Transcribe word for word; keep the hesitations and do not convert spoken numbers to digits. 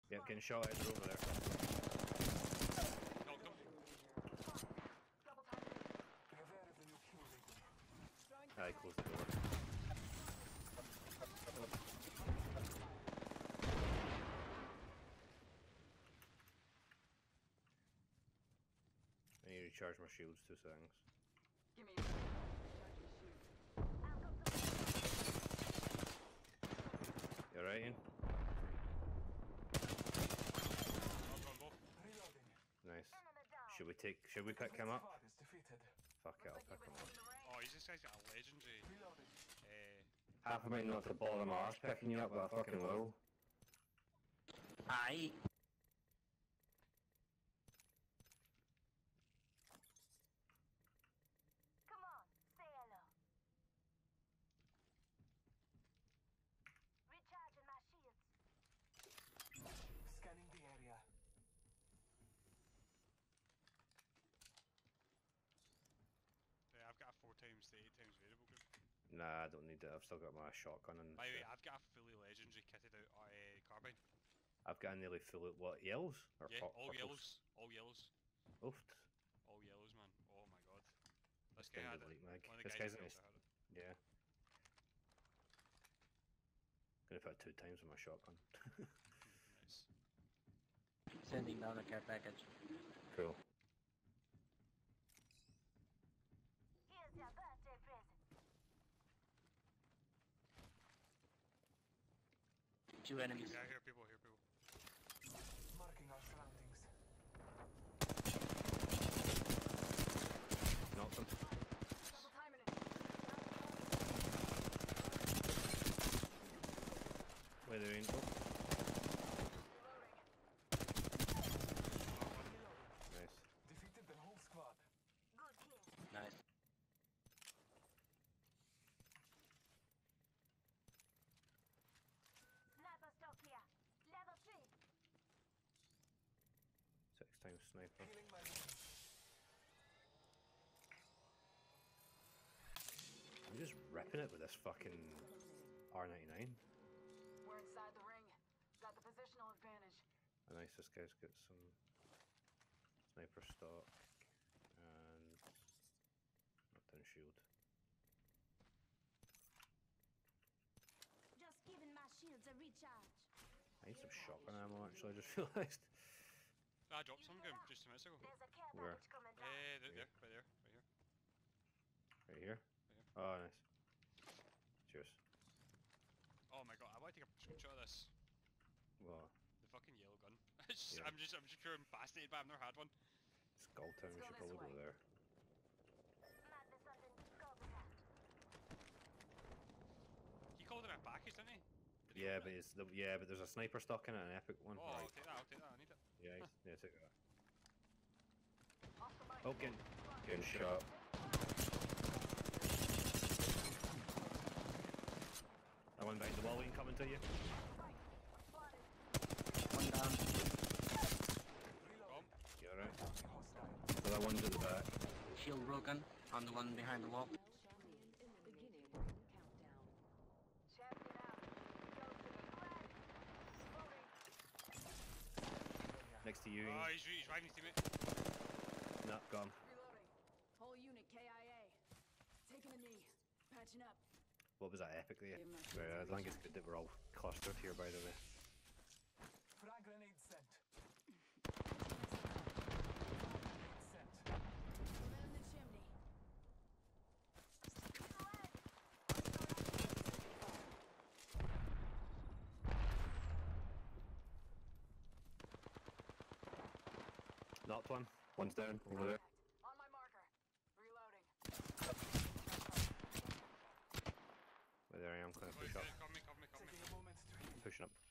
Yep, getting shot at over there. Knocked him. Ah, he closed the door. I need to recharge my shields, two seconds. Give me You alright, Ian? Nice. Should we take, should we pick him up? Fuck it, I'll pick him up. Oh, he's this guy's got a legendary. Uh, Half of me not to bother my arse picking you up, but I fucking will. Aye. Come on, say hello. Recharging my shields. Scanning the area. yeah, I've got a four times to eight times variable group. Nah, I don't need it. I've still got my shotgun and. By the way, I've got a fully legendary kitted out uh, carbine. I've got a nearly full. What, yellows? Or Yeah, pop, all purples? yellows. All yellows. Oofed. All yellows, man. Oh my god. This This guy had thing's it. like mag. One of the This guys guy's in in the his. had it. Yeah. Gonna put it two times with my shotgun. Nice. Sending down a care package. Cool. Here's your birthday present. Two enemies. Yeah, I hear people, I hear people. Marking our surroundings. Knocked him. double timing it. Where they're in. Oh. Nice. Defeated the whole squad. Good kill. Nice. Sniper stock here. Level three. Six times sniper. Healing my wounds. I'm just ripping it with this fucking R ninety-nine. We're inside the ring. Got the positional advantage. And nice, this guy's got some sniper stock and knockdown shield. Just giving my shields a recharge. I need some shotgun ammo actually, I just realised. I dropped some gun just two minutes ago. There's a care Where? package coming down. Eh, there, there, right there, right here. Right here? Right here. Oh, nice. Cheers. Oh my god, I want to take a screenshot of this. Well, The fucking yellow gun. It's just, Yeah. I'm just, I'm just pure fascinated by it. I've never had one. Sqaud Town, we go should this probably way. go there. Might be something to scope at. He called it a package, didn't he? Did he Yeah, open but it? it's the yeah, but there's a sniper stock in it, an epic one. Oh, I'll Right. take that, I'll take that, I need it. Yeah, he's- yeah, take that. Off the mic. Oh, getting, getting shot. That one behind the wall, Ian, coming to you. One down. Boom. You alright? Hostile. So that one's at the back. Shield broken on the one behind the wall. Champion in the beginning ring countdown. Champion out. Go to the Loading. Next to you, Oh, Ian. he's, he's riding his teammate. Nah, gone. Reloading. Whole unit K I A. Taking a knee. Patching up. What was that epic there? Give my Right, I think it's good that we're all clustered here, by the way. Frag grenade sent. Sent. Man the chimney. Knocked one. One's down, over there. On my marker. Reloading. Where there I am, kind of Oh, push he's up. there, cover me, cover me, cover me. Taking a moment to heal. Pushing up.